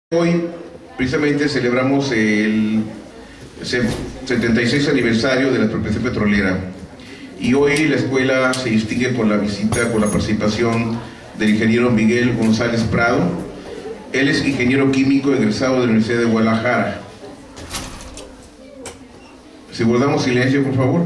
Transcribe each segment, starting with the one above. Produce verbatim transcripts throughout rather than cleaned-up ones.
Hoy precisamente celebramos el setenta y seis aniversario de la expropiación petrolera y hoy la escuela se distingue con la visita, con la participación del ingeniero Miguel González Prado. Él es ingeniero químico egresado de la Universidad de Guadalajara. Si guardamos silencio, por favor.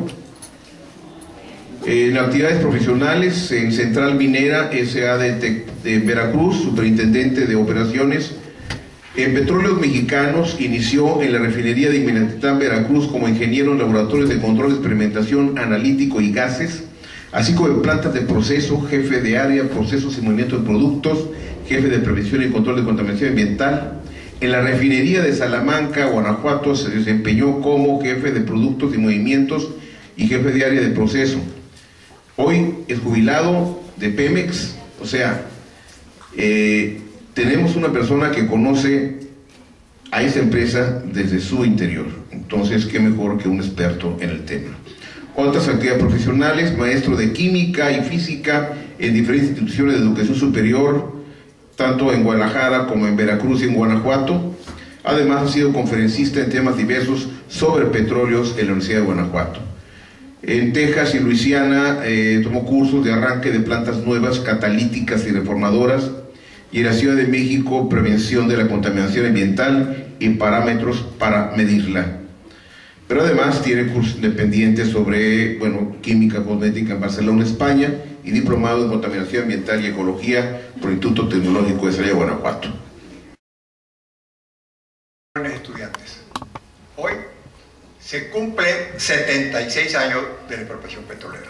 En actividades profesionales, en Central Minera S A de, de Veracruz, superintendente de operaciones. En Petróleos Mexicanos inició en la refinería de Minatitlán, Veracruz, como ingeniero en laboratorios de control de experimentación analítico y gases, así como en plantas de proceso, jefe de área, procesos y movimiento de productos, jefe de prevención y control de contaminación ambiental. En la refinería de Salamanca, Guanajuato, se desempeñó como jefe de productos y movimientos y jefe de área de proceso. Hoy es jubilado de Pemex, o sea, eh, tenemos una persona que conoce a esa empresa desde su interior. Entonces, qué mejor que un experto en el tema. Otras actividades profesionales: maestro de química y física en diferentes instituciones de educación superior, tanto en Guadalajara como en Veracruz y en Guanajuato. Además, ha sido conferencista en temas diversos sobre petróleos en la Universidad de Guanajuato. En Texas y Luisiana eh, tomó cursos de arranque de plantas nuevas, catalíticas y reformadoras. Y en la Ciudad de México, prevención de la contaminación ambiental y parámetros para medirla. Pero además tiene cursos independientes sobre, bueno, química cosmética en Barcelona, España, y diplomado en contaminación ambiental y ecología por el Instituto Tecnológico de Celaya, Guanajuato. Estudiantes, hoy se cumplen setenta y seis años de la expropiación petrolera,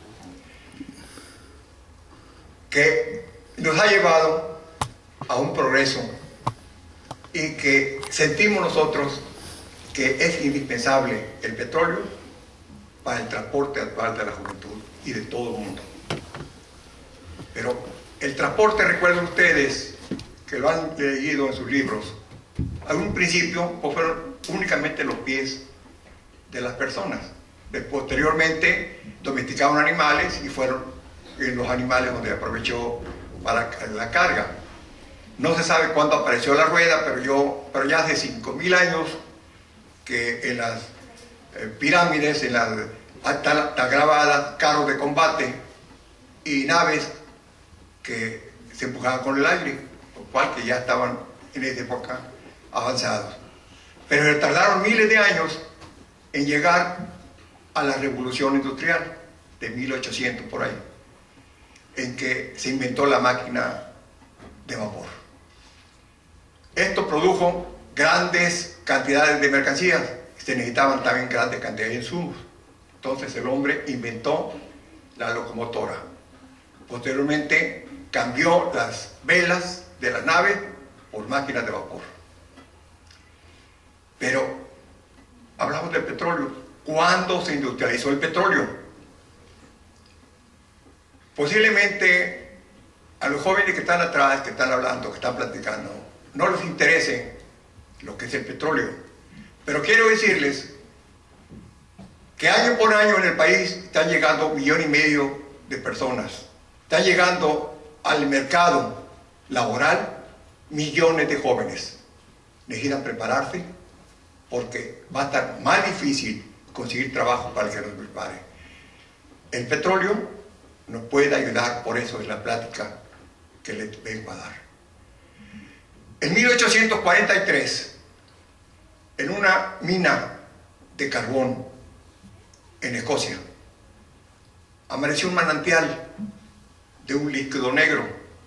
que nos ha llevado a un progreso y que sentimos nosotros que es indispensable el petróleo para el transporte actual de la juventud y de todo el mundo. Pero el transporte, recuerden ustedes que lo han leído en sus libros, a un principio pues fueron únicamente los pies de las personas. Posteriormente domesticaron animales y fueron en los animales donde aprovechó para la carga. No se sabe cuándo apareció la rueda, pero, yo, pero ya hace cinco mil años que en las eh, pirámides en las, están, están grabadas carros de combate y naves que se empujaban con el aire, lo cual que ya estaban en esa época avanzados. Pero tardaron miles de años en llegar a la revolución industrial de mil ochocientos por ahí, en que se inventó la máquina de vapor. Esto produjo grandes cantidades de mercancías, se necesitaban también grandes cantidades de insumos. Entonces el hombre inventó la locomotora. Posteriormente cambió las velas de las naves por máquinas de vapor. Pero hablamos del petróleo. ¿Cuándo se industrializó el petróleo? Posiblemente a los jóvenes que están atrás, que están hablando, que están platicando, no les interese lo que es el petróleo. Pero quiero decirles que año por año en el país están llegando un millón y medio de personas. Están llegando al mercado laboral millones de jóvenes. Necesitan prepararse porque va a estar más difícil conseguir trabajo para el que nos prepare. El petróleo nos puede ayudar, por eso es la plática que les vengo a dar. En mil ochocientos cuarenta y tres, en una mina de carbón en Escocia, amaneció un manantial de un líquido negro.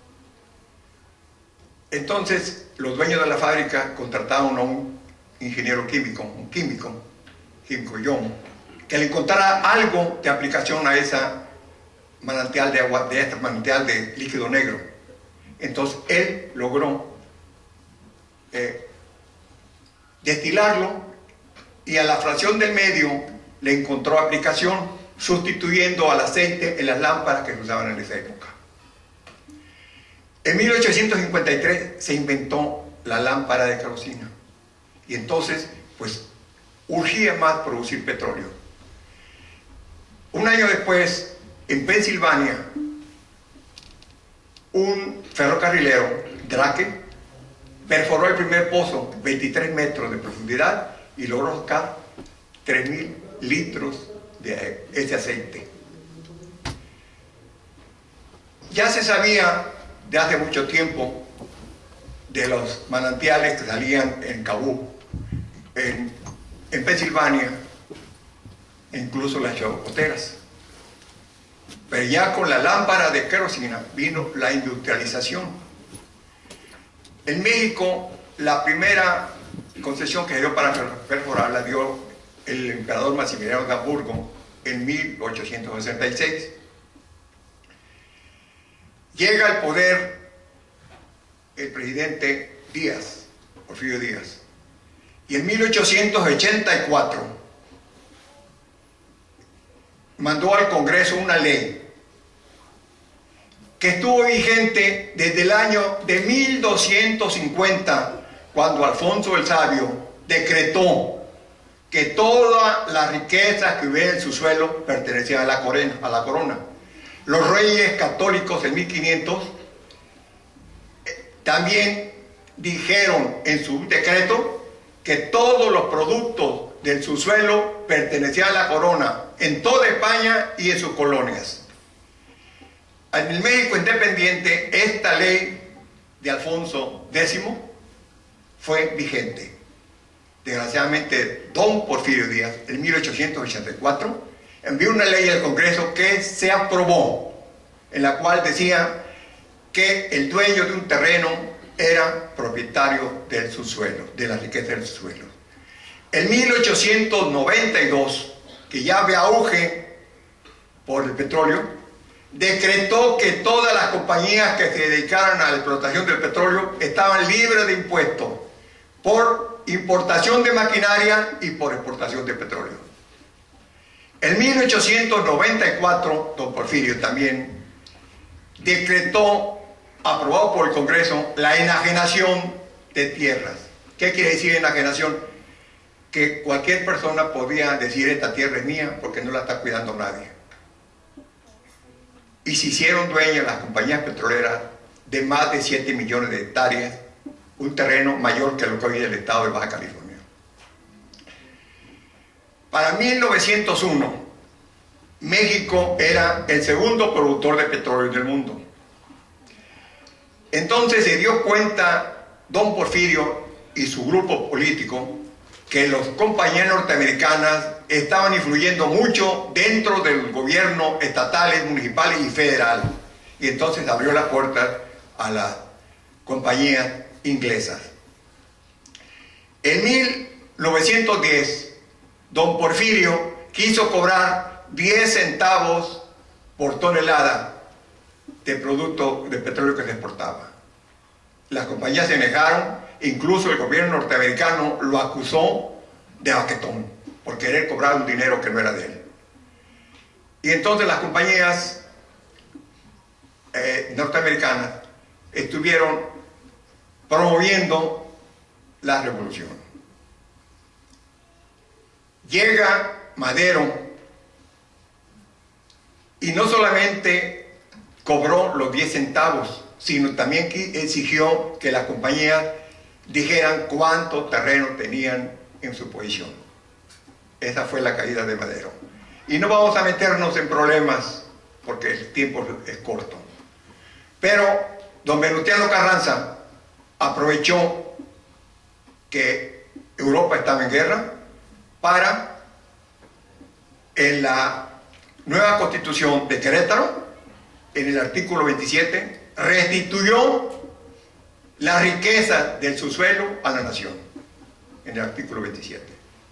Entonces, los dueños de la fábrica contrataron a un ingeniero químico, un químico, químico John, que le encontrara algo de aplicación a esa manantial de agua, de este manantial de líquido negro. Entonces, él logró Eh, destilarlo y a la fracción del medio le encontró aplicación, sustituyendo al aceite en las lámparas que se usaban en esa época. En mil ochocientos cincuenta y tres se inventó la lámpara de querosina y entonces pues urgía más producir petróleo. Un año después, en Pensilvania, un ferrocarrilero, Drake, perforó el primer pozo, veintitrés metros de profundidad, y logró sacar tres mil litros de ese aceite. Ya se sabía de hace mucho tiempo de los manantiales que salían en Kabul, en, en Pensilvania, incluso las chaboteras. Pero ya con la lámpara de querosina vino la industrialización. En México, la primera concesión que dio para perforar la dio el emperador Maximiliano de Habsburgo en mil ochocientos sesenta y seis. Llega al poder el presidente Díaz, Porfirio Díaz, y en mil ochocientos ochenta y cuatro mandó al Congreso una ley que estuvo vigente desde el año de mil doscientos cincuenta, cuando Alfonso el Sabio decretó que todas las riquezas que hubiera en su suelo pertenecían a la corona. A la corona. Los reyes católicos en mil quinientos eh, también dijeron en su decreto que todos los productos del subsuelo pertenecían a la corona en toda España y en sus colonias. En el México independiente, esta ley de Alfonso décimo fue vigente. Desgraciadamente, don Porfirio Díaz, en mil ochocientos ochenta y cuatro, envió una ley al Congreso que se aprobó, en la cual decía que el dueño de un terreno era propietario del subsuelo, de la riqueza del subsuelo. En mil ochocientos noventa y dos, que ya había auge por el petróleo, decretó que todas las compañías que se dedicaran a la explotación del petróleo estaban libres de impuestos por importación de maquinaria y por exportación de petróleo. En mil ochocientos noventa y cuatro, don Porfirio también decretó, aprobado por el Congreso, la enajenación de tierras. ¿Qué quiere decir enajenación? Que cualquier persona podía decir: esta tierra es mía, porque no la está cuidando nadie. Y se hicieron dueñas las compañías petroleras de más de siete millones de hectáreas, un terreno mayor que lo que hoy es el estado de Baja California. Para mil novecientos uno, México era el segundo productor de petróleo del mundo. Entonces se dio cuenta don Porfirio y su grupo político que las compañías norteamericanas estaban influyendo mucho dentro del gobierno estatales, municipales y federal. Y entonces abrió las puertas a las compañías inglesas. En mil novecientos diez, don Porfirio quiso cobrar diez centavos por tonelada de producto de petróleo que se exportaba. Las compañías se negaron, incluso el gobierno norteamericano lo acusó de baquetón por querer cobrar un dinero que no era de él. Y entonces las compañías eh, norteamericanas estuvieron promoviendo la revolución. Llega Madero y no solamente cobró los diez centavos, sino también exigió que las compañías dijeran cuánto terreno tenían en su posición. Esa fue la caída de Madero. Y no vamos a meternos en problemas porque el tiempo es corto. Pero don Venustiano Carranza aprovechó que Europa estaba en guerra para, en la nueva constitución de Querétaro, en el artículo veintisiete, restituyó la riqueza del subsuelo a la nación, en el artículo veintisiete.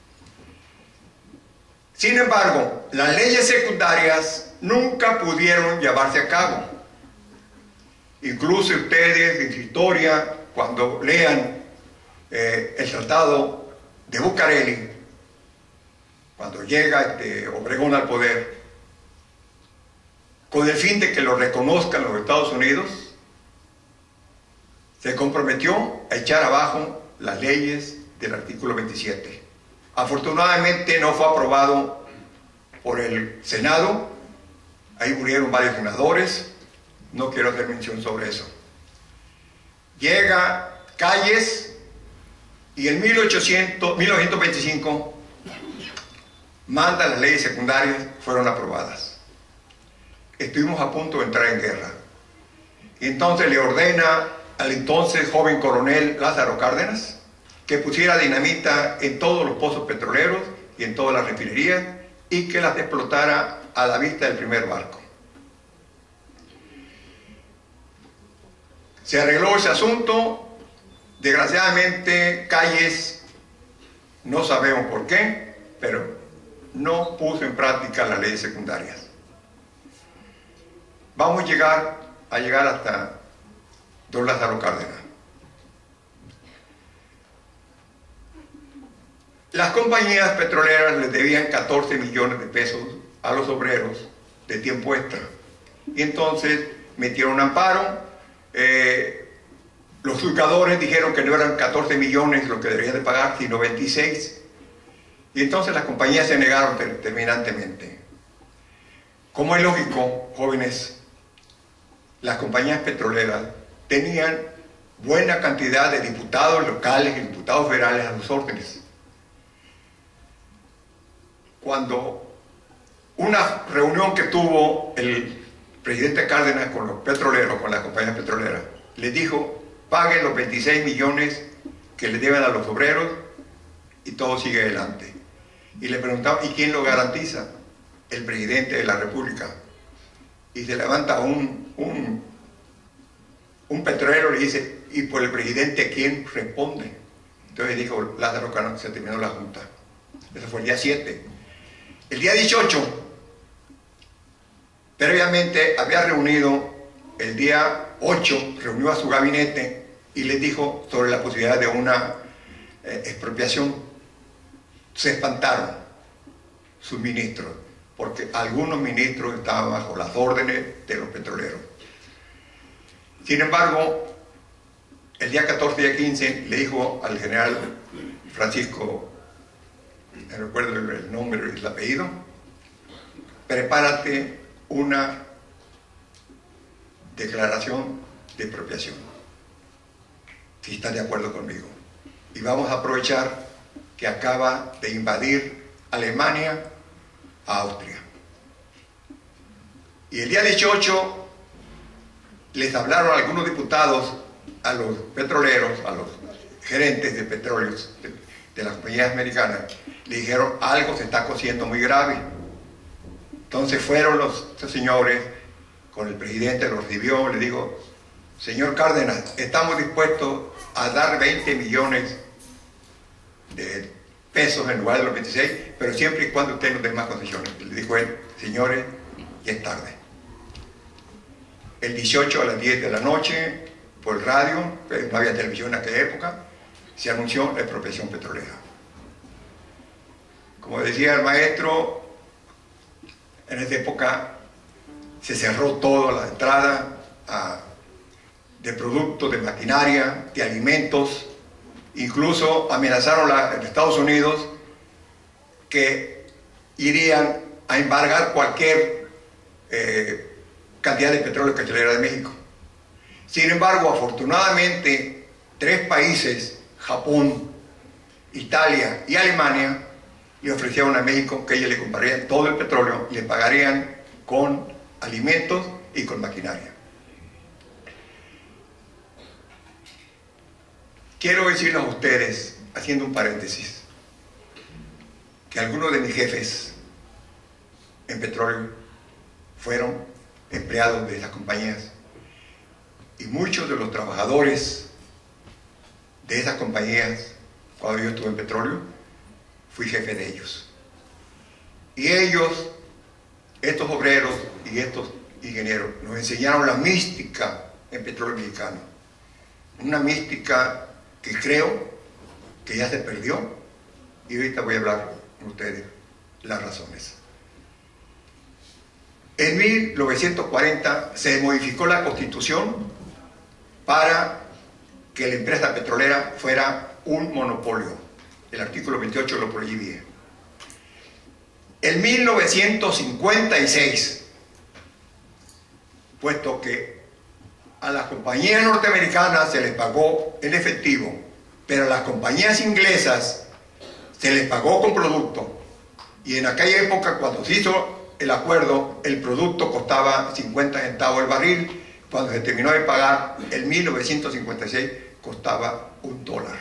Sin embargo, las leyes secundarias nunca pudieron llevarse a cabo. Incluso ustedes en su historia, cuando lean eh, el Tratado de Bucareli, cuando llega este Obregón al poder, con el fin de que lo reconozcan los Estados Unidos, se comprometió a echar abajo las leyes del artículo veintisiete. Afortunadamente no fue aprobado por el Senado, ahí murieron varios senadores, no quiero hacer mención sobre eso. Llega Calles, y en mil ochocientos, mil novecientos veinticinco manda las leyes secundarias, fueron aprobadas. Estuvimos a punto de entrar en guerra. Y entonces le ordena al entonces joven coronel Lázaro Cárdenas que pusiera dinamita en todos los pozos petroleros y en todas las refinerías y que las explotara a la vista del primer barco. Se arregló ese asunto. Desgraciadamente, Calles, no sabemos por qué, pero no puso en práctica las leyes secundarias. Vamos a llegar, a llegar hasta don Lázaro Cárdenas. Las compañías petroleras les debían catorce millones de pesos a los obreros de tiempo extra. Y entonces metieron un amparo. Eh, los juzgadores dijeron que no eran catorce millones lo que deberían de pagar, sino veintiséis. Y entonces las compañías se negaron terminantemente. Como es lógico, jóvenes, las compañías petroleras tenían buena cantidad de diputados locales y diputados federales a sus órdenes. Cuando una reunión que tuvo el presidente Cárdenas con los petroleros, con las compañías petroleras, les dijo: paguen los veintiséis millones que le deben a los obreros y todo sigue adelante. Y le preguntaban: ¿y quién lo garantiza? El presidente de la República. Y se levanta un, un, un petrolero y le dice: ¿y por el presidente quién responde? Entonces dijo Lázaro Cárdenas: se terminó la junta. Eso fue el día siete. El día dieciocho, previamente había reunido, el día ocho, reunió a su gabinete y les dijo sobre la posibilidad de una eh, expropiación. Se espantaron sus ministros, porque algunos ministros estaban bajo las órdenes de los petroleros. Sin embargo, el día catorce y día quince le dijo al general Francisco, me recuerdo el nombre y el apellido: prepárate una declaración de expropiación, si estás de acuerdo conmigo, y vamos a aprovechar que acaba de invadir Alemania a Austria. Y el día dieciocho les hablaron algunos diputados a los petroleros, a los gerentes de petróleos de, de las compañías americanas. Le dijeron: algo se está cociendo muy grave. Entonces fueron los, los señores con el presidente, lo recibió, le dijo: señor Cárdenas, estamos dispuestos a dar veinte millones de pesos en lugar de los veintiséis, pero siempre y cuando usted nos dé más concesiones. Le dijo él: señores, ya es tarde. El dieciocho a las diez de la noche, por radio, no había televisión en aquella época, se anunció la expropiación petrolera. Como decía el maestro, en esa época se cerró toda la entrada a, de productos, de maquinaria, de alimentos. Incluso amenazaron a los Estados Unidos que irían a embargar cualquier eh, cantidad de petróleo que saliera de México. Sin embargo, afortunadamente, tres países, Japón, Italia y Alemania, le ofrecieron a México que ellos le comprarían todo el petróleo y le pagarían con alimentos y con maquinaria. Quiero decirles a ustedes, haciendo un paréntesis, que algunos de mis jefes en petróleo fueron empleados de esas compañías, y muchos de los trabajadores de esas compañías, cuando yo estuve en petróleo, fui jefe de ellos. Y ellos, estos obreros y estos ingenieros, nos enseñaron la mística en petróleo mexicano. Una mística que creo que ya se perdió, y ahorita voy a hablar con ustedes las razones. En mil novecientos cuarenta se modificó la Constitución para que la empresa petrolera fuera un monopolio. El artículo veintiocho lo prohibía. En mil novecientos cincuenta y seis, puesto que a las compañías norteamericanas se les pagó en efectivo, pero a las compañías inglesas se les pagó con producto. Y en aquella época, cuando se hizo el acuerdo, el producto costaba cincuenta centavos el barril. Cuando se terminó de pagar, en mil novecientos cincuenta y seis, costaba un dólar.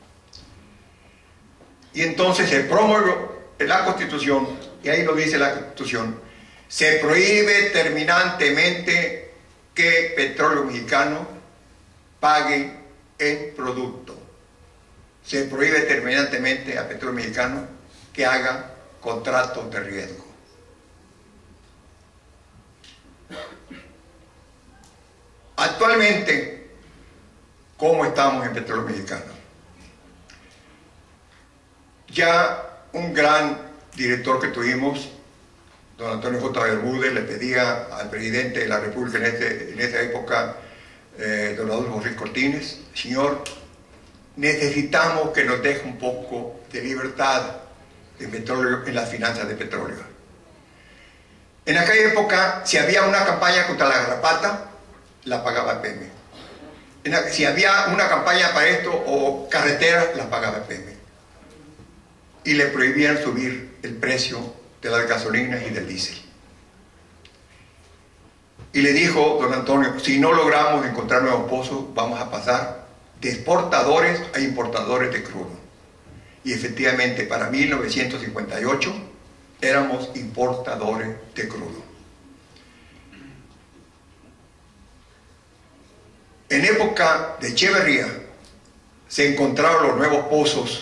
Y entonces se promovió en la Constitución, y ahí lo dice la Constitución, se prohíbe terminantemente que Petróleo Mexicano pague en producto. Se prohíbe terminantemente a Petróleo Mexicano que haga contratos de riesgo. Actualmente, ¿cómo estamos en Petróleo Mexicano? Ya un gran director que tuvimos, don Antonio J. Bermúdez, le pedía al presidente de la República en, este, en esa época, eh, don Adolfo Ruiz Cortines: señor, necesitamos que nos deje un poco de libertad de petróleo en las finanzas de petróleo. En aquella época, si había una campaña contra la garrapata, la pagaba Pemex. En la, si había una campaña para esto o carreteras, la pagaba Pemex. Y le prohibían subir el precio de las gasolinas y del diésel. Y le dijo don Antonio: si no logramos encontrar nuevos pozos, vamos a pasar de exportadores a importadores de crudo. Y efectivamente, para mil novecientos cincuenta y ocho éramos importadores de crudo. En época de Echeverría se encontraron los nuevos pozos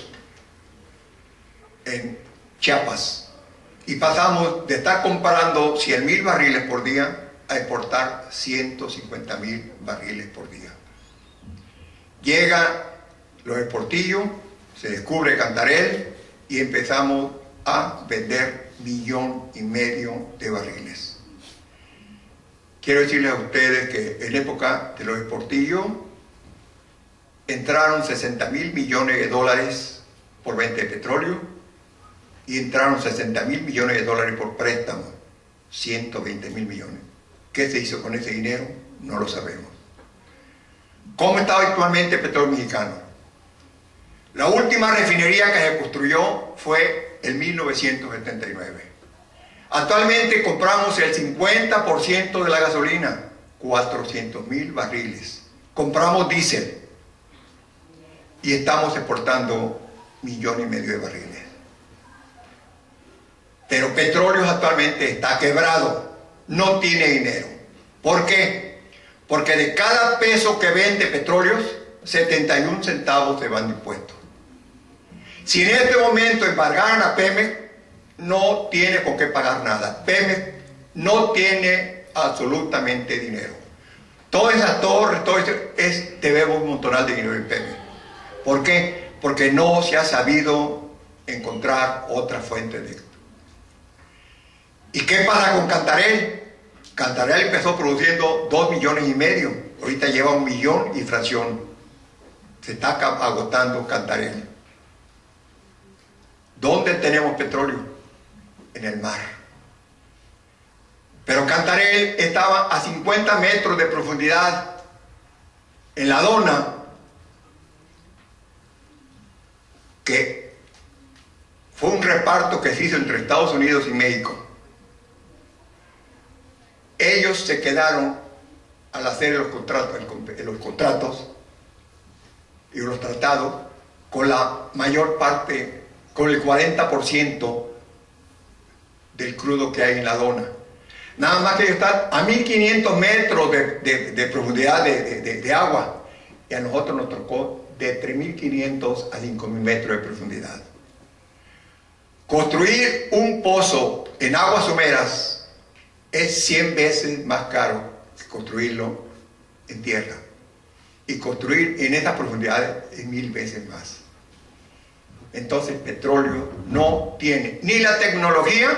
en Chiapas, y pasamos de estar comprando cien mil barriles por día a exportar ciento cincuenta mil barriles por día. Llegan los exportillos, se descubre Cantarell y empezamos a vender millón y medio de barriles. Quiero decirles a ustedes que en época de los exportillos entraron sesenta mil millones de dólares por venta de petróleo, y entraron sesenta mil millones de dólares por préstamo, ciento veinte mil millones. ¿Qué se hizo con ese dinero? No lo sabemos. ¿Cómo está actualmente Petróleo Mexicano? La última refinería que se construyó fue en mil novecientos setenta y nueve. Actualmente compramos el cincuenta por ciento de la gasolina, cuatrocientos mil barriles. Compramos diésel y estamos exportando millón y medio de barriles. Pero Petróleos actualmente está quebrado, no tiene dinero. ¿Por qué? Porque de cada peso que vende Petróleos, setenta y un centavos se van de impuestos. Si en este momento embargaran a Pemex, no tiene con qué pagar nada. Pemex no tiene absolutamente dinero. Todas esas torres, todo eso, es, debemos un montonal de dinero en Pemex. ¿Por qué? Porque no se ha sabido encontrar otra fuente de esto. ¿Y qué pasa con Cantarell? Cantarell empezó produciendo dos millones y medio, ahorita lleva un millón y fracción. Se está agotando Cantarell. ¿Dónde tenemos petróleo? En el mar. Pero Cantarell estaba a cincuenta metros de profundidad en la Dona, que fue un reparto que se hizo entre Estados Unidos y México. Ellos se quedaron al hacer los contratos, los contratos y los tratados con la mayor parte, con el cuarenta por ciento del crudo que hay en la Dona. Nada más que ellos están a mil quinientos metros de, de, de profundidad de, de, de agua, y a nosotros nos tocó de tres mil quinientos a cinco mil metros de profundidad. Construir un pozo en aguas someras es cien veces más caro que construirlo en tierra, y construir en esas profundidades es mil veces más. Entonces Petróleo no tiene ni la tecnología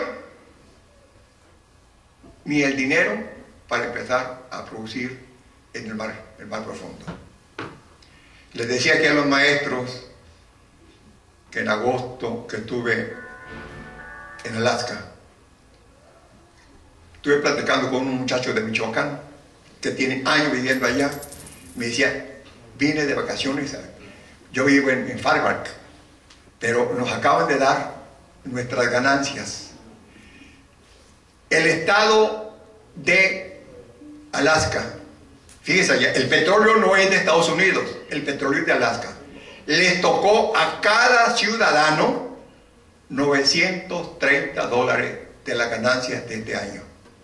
ni el dinero para empezar a producir en el mar, el mar profundo. Les decía aquí a los maestros que en agosto que estuve en Alaska, estuve platicando con un muchacho de Michoacán, que tienen años viviendo allá, me decían, vine de vacaciones, yo vivo en, en Fairbanks, pero nos acaban de dar nuestras ganancias. El estado de Alaska, fíjense allá, el petróleo no es de Estados Unidos, el petróleo es de Alaska. Les tocó a cada ciudadano novecientos treinta dólares de las ganancias de este año.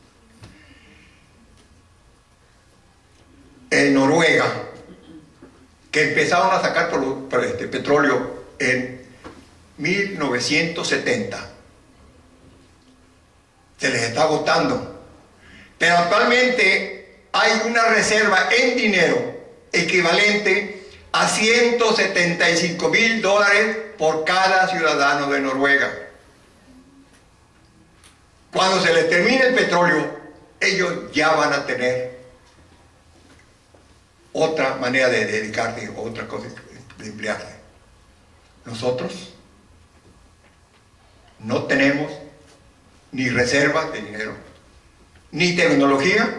En Noruega, que empezaron a sacar por, por este, petróleo en mil novecientos setenta, se les está agotando, pero actualmente hay una reserva en dinero equivalente a ciento setenta y cinco mil dólares por cada ciudadano de Noruega. Cuando se les termine el petróleo, ellos ya van a tener otra manera de dedicarse, otra cosa de emplearse. Nosotros no tenemos ni reservas de dinero, ni tecnología,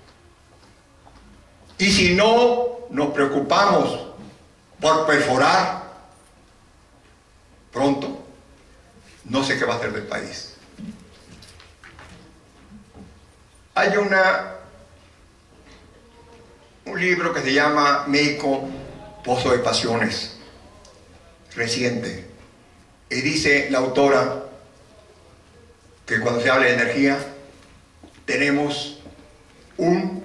y si no nos preocupamos por perforar pronto, no sé qué va a hacer del país. Hay una un libro que se llama México, Pozo de Pasiones, reciente, y dice la autora que cuando se habla de energía tenemos un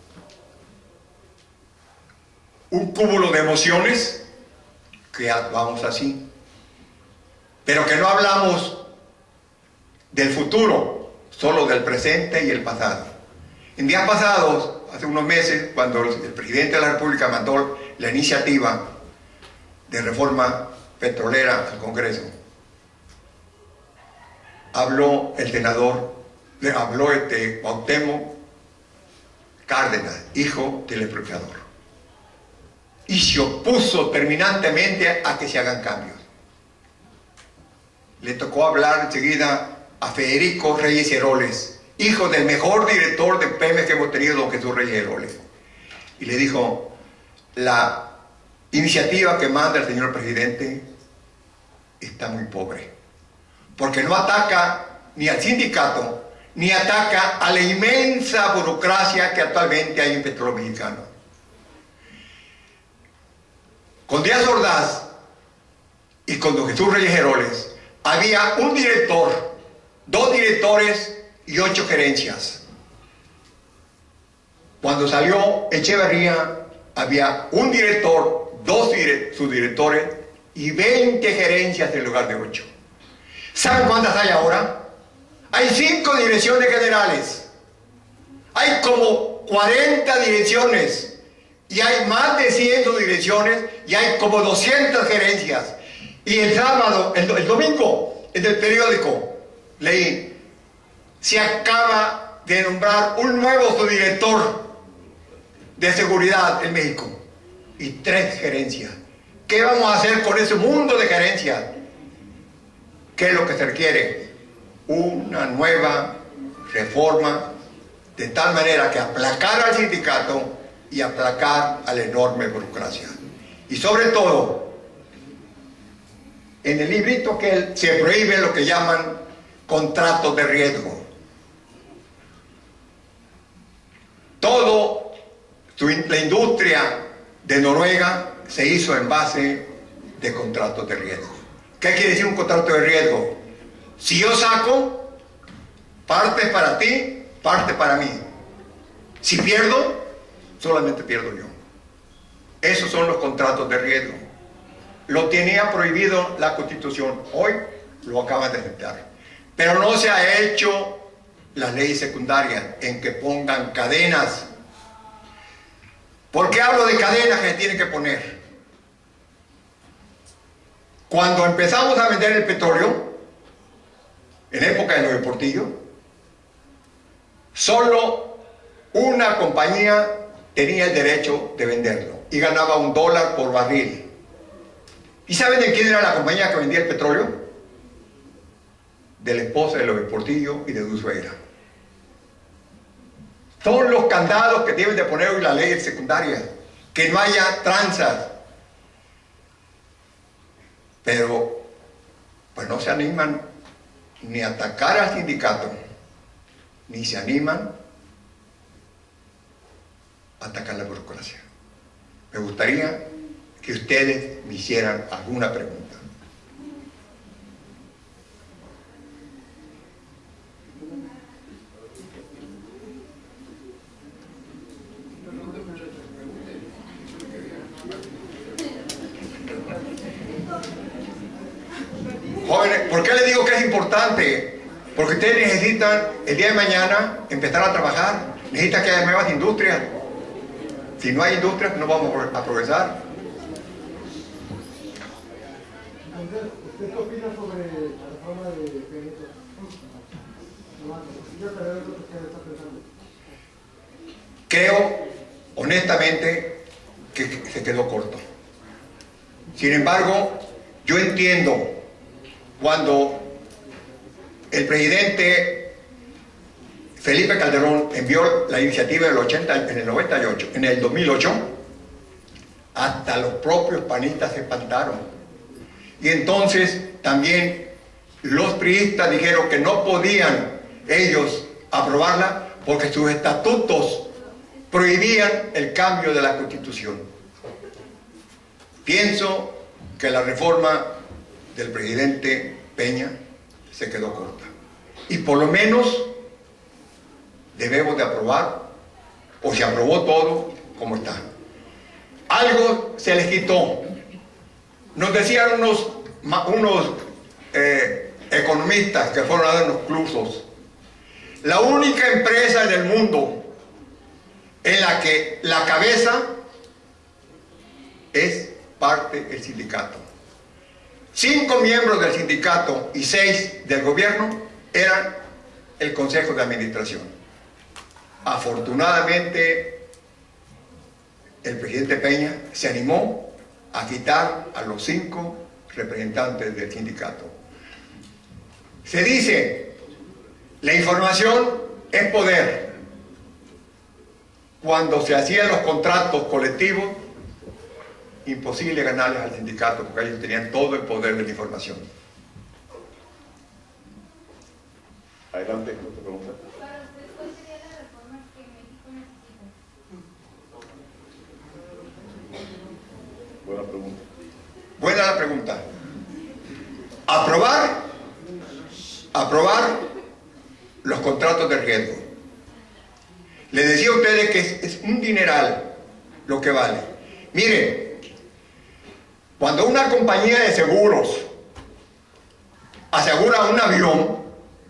un cúmulo de emociones que actuamos así, pero que no hablamos del futuro, solo del presente y el pasado. En días pasados, hace unos meses, cuando el presidente de la República mandó la iniciativa de reforma petrolera al Congreso, habló el senador, habló este Cuauhtémoc Cárdenas, hijo del ex procurador, y se opuso terminantemente a que se hagan cambios. Le tocó hablar enseguida a Federico Reyes Heroles, hijo del mejor director de Pemex que hemos tenido, don Jesús Reyes Heroles, y le dijo: la iniciativa que manda el señor presidente está muy pobre, porque no ataca ni al sindicato, ni ataca a la inmensa burocracia que actualmente hay en Petróleo Mexicano. Con Díaz Ordaz y con don Jesús Reyes Heroles había un director, dos directores y ocho gerencias. Cuando salió Echeverría había un director, dos dire subdirectores y veinte gerencias en lugar de ocho. ¿Saben cuántas hay ahora? Hay cinco direcciones generales, hay como cuarenta direcciones y hay más de cien subdirecciones y hay como doscientas gerencias. Y el sábado, el, el domingo, en el periódico leí: se acaba de nombrar un nuevo subdirector de seguridad en México y tres gerencias. ¿Qué vamos a hacer con ese mundo de gerencias? ¿Qué es lo que se requiere? Una nueva reforma de tal manera que aplacar al sindicato y aplacar a la enorme burocracia. Y sobre todo, en el librito que se prohíbe lo que llaman contratos de riesgo. Todo la industria de Noruega se hizo en base de contratos de riesgo. ¿Qué quiere decir un contrato de riesgo? Si yo saco, parte para ti, parte para mí. Si pierdo, solamente pierdo yo. Esos son los contratos de riesgo. Lo tenía prohibido la Constitución, hoy lo acaban de aceptar. Pero no se ha hecho las leyes secundarias en que pongan cadenas. ¿Por qué hablo de cadenas que se tienen que poner? Cuando empezamos a vender el petróleo, en época de Nuevo Portillo, solo una compañía tenía el derecho de venderlo y ganaba un dólar por barril. ¿Y saben de quién era la compañía que vendía el petróleo? De la esposa de López Portillo y de Duzuegra. Son los candados que deben de poner hoy las leyes secundarias, que no haya tranzas. Pero pues no se animan ni a atacar al sindicato, ni se animan a atacar la burocracia. Me gustaría que ustedes me hicieran alguna pregunta. Jóvenes, ¿por qué les digo que es importante? Porque ustedes necesitan el día de mañana empezar a trabajar, necesitan que haya nuevas industrias. Si no hay industrias, no vamos a progresar. ¿Usted qué opina sobre la reforma de Benito? Yo saber lo que usted está pensando. Creo, honestamente, que se quedó corto. Sin embargo, yo entiendo cuando el presidente Felipe Calderón envió la iniciativa del ochenta, en el noventa y ocho, en el dos mil ocho, hasta los propios panistas se espantaron. Y entonces también los priistas dijeron que no podían ellos aprobarla porque sus estatutos prohibían el cambio de la Constitución. Pienso que la reforma del presidente Peña se quedó corta. Y por lo menos debemos de aprobar, o se aprobó todo como está. Algo se les quitó. Nos decían unos, unos eh, economistas que fueron a darnos cursos, la única empresa en el mundo en la que la cabeza es parte del sindicato. Cinco miembros del sindicato y seis del gobierno eran el Consejo de Administración. Afortunadamente, el presidente Peña se animó a quitar a los cinco representantes del sindicato. Se dice, la información es poder. Cuando se hacían los contratos colectivos, imposible ganarles al sindicato porque ellos tenían todo el poder de la información. Adelante, otra pregunta. Para usted, ¿cuál sería la reforma que México necesita? Buena pregunta. Buena la pregunta. Aprobar, aprobar los contratos de riesgo. Les decía a ustedes que es, es un dineral lo que vale. Miren, cuando una compañía de seguros asegura un avión,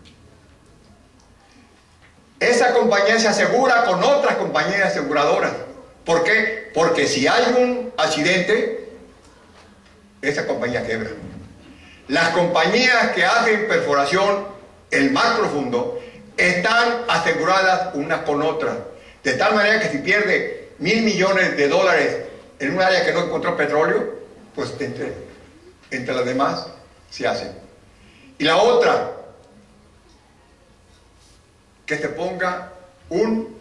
esa compañía se asegura con otras compañías aseguradoras. ¿Por qué? Porque si hay un accidente, esa compañía quiebra. Las compañías que hacen perforación en mar profundo están aseguradas unas con otras, de tal manera que si pierde mil millones de dólares en un área que no encontró petróleo, pues entre, entre las demás se hacen. Y la otra, que se ponga un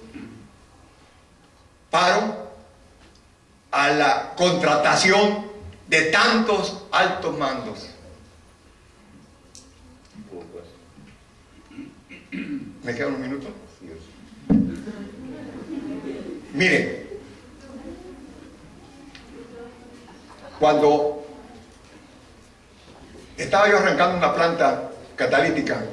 paro a la contratación de tantos altos mandos. ¿Me quedan unos minutos? Miren, cuando estaba yo arrancando una planta catalítica,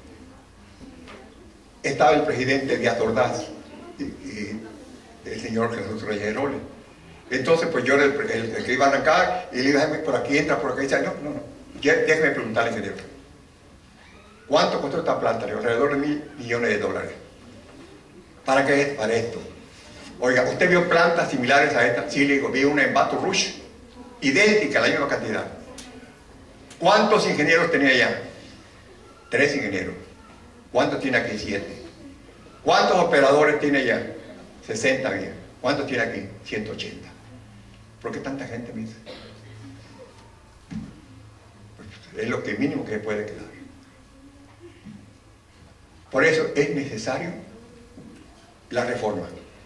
estaba el presidente Díaz Ordaz y, y el señor Jesús Reyes Heroles. Entonces, pues yo era el, el, el que iba a arrancar y le iba a decir, por aquí entra, por aquí dice, no, no, no, déjeme preguntarle, ingeniero, ¿cuánto costó esta planta? Le digo, alrededor de mil millones de dólares. ¿Para qué es? Para esto. Oiga, ¿usted vio plantas similares a esta? Sí, le digo, vi una en Baton Rouge, idéntica, la misma cantidad. ¿Cuántos ingenieros tenía allá? Tres ingenieros. ¿Cuántos tiene aquí? Siete. ¿Cuántos operadores tiene allá? sesenta bien. ¿Cuántos tiene aquí? ciento ochenta. ¿Por qué tanta gente me dice? Pues es lo que mínimo que se puede quedar. Por eso es necesario la reforma,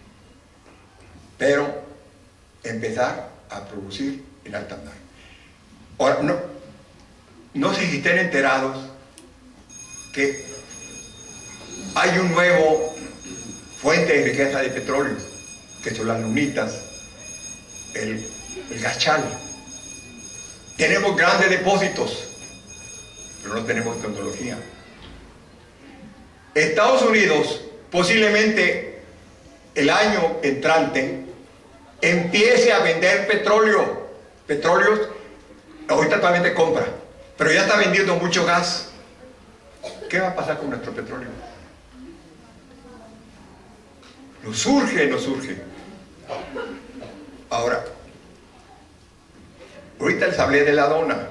pero empezar a producir en alta mar. Ahora, no, no sé si estén enterados que hay un nuevo fuente de riqueza de petróleo, que son las lunitas, el, el gachal. Tenemos grandes depósitos, pero no tenemos tecnología. Estados Unidos posiblemente el año entrante empiece a vender petróleo. Petróleos, ahorita actualmente compra, pero ya está vendiendo mucho gas. ¿Qué va a pasar con nuestro petróleo? Nos surge, nos surge. Ahora, ahorita les hablé de la dona.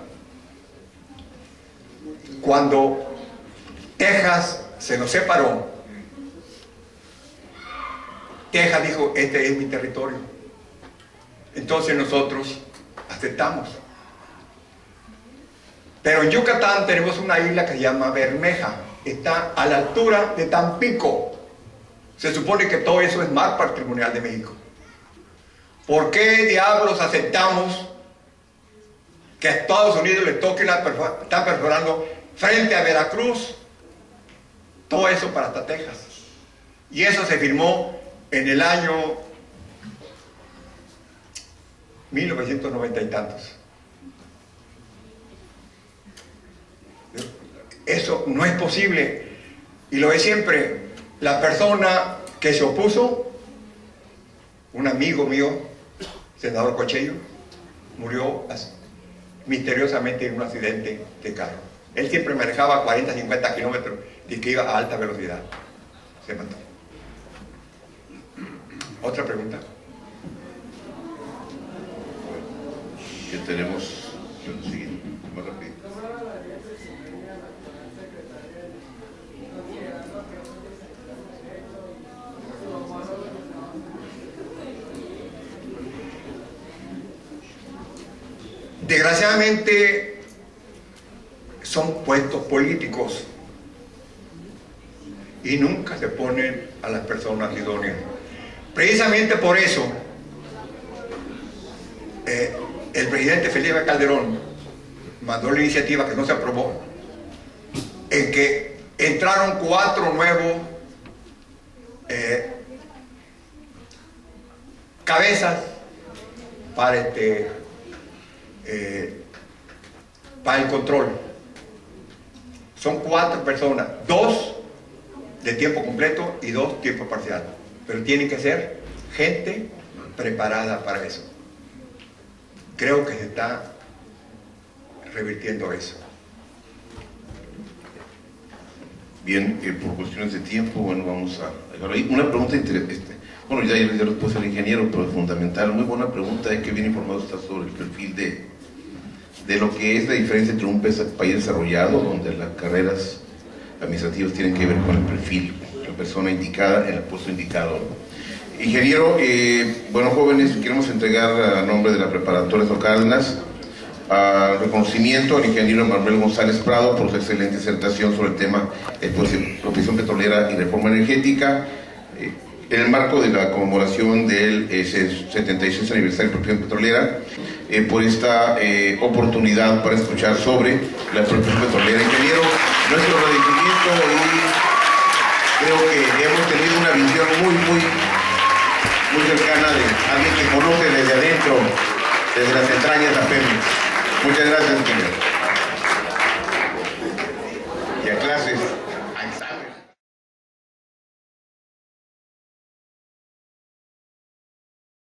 Cuando Texas se nos separó, Texas dijo, este es mi territorio. Entonces nosotros aceptamos. Pero en Yucatán tenemos una isla que se llama Bermeja. Está a la altura de Tampico. Se supone que todo eso es mar patrimonial de México. ¿Por qué diablos aceptamos que a Estados Unidos le toque la perfora, están perforando frente a Veracruz? Todo eso para hasta Texas. Y eso se firmó en el año mil novecientos noventa y tantos. Eso no es posible. Y lo de siempre, la persona que se opuso, un amigo mío, senador Cochello, murió misteriosamente en un accidente de carro. Él siempre manejaba cuarenta, cincuenta kilómetros y que iba a alta velocidad. Se mató. ¿Otra pregunta? Que tenemos el siguiente, más rápido. Desgraciadamente son puestos políticos y nunca se ponen a las personas idóneas. Precisamente por eso eh, el presidente Felipe Calderón mandó la iniciativa que no se aprobó, en que entraron cuatro nuevos eh, cabezas para este eh, para el control. Son cuatro personas, dos de tiempo completo y dos tiempo parcial, pero tienen que ser gente preparada para eso. Creo que se está revirtiendo eso. Bien, eh, por cuestiones de tiempo, bueno, vamos a dejarlo ahí. Una pregunta interesante. Bueno, ya, ya lo puso el ingeniero, pero es fundamental. Muy buena pregunta, es que bien informado está sobre el perfil de, de lo que es la diferencia entre un país desarrollado, donde las carreras administrativas tienen que ver con el perfil, la persona indicada en el puesto indicado. Ingeniero, eh, bueno, jóvenes, queremos entregar a nombre de la preparatoria Lázaro Cárdenas a reconocimiento al ingeniero Manuel González Prado por su excelente disertación sobre el tema expropiación petrolera y reforma energética, eh, en el marco de la conmemoración del eh, setenta y seis aniversario de la expropiación petrolera, eh, por esta eh, oportunidad para escuchar sobre la expropiación petrolera. Ingeniero, nuestro agradecimiento, y creo que hemos tenido una visión muy, muy, muy cercana de alguien que conoce desde adentro, desde las entrañas de la Pemex. Muchas gracias, ingeniero.